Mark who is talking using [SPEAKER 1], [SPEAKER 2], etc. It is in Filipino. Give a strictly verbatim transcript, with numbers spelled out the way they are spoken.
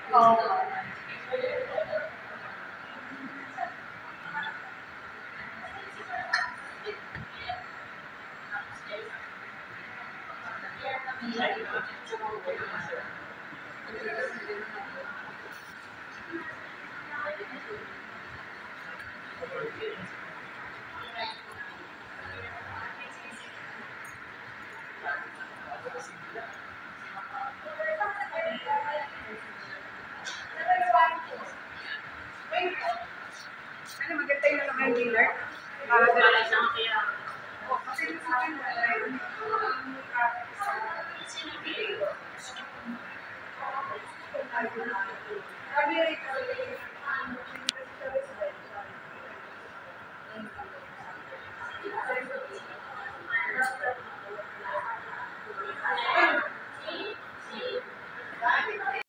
[SPEAKER 1] Oo. Ano, maganda yung ano kayo dealer? Para dala sa kaya. O, kasi yung sa akin, wala yung kami rin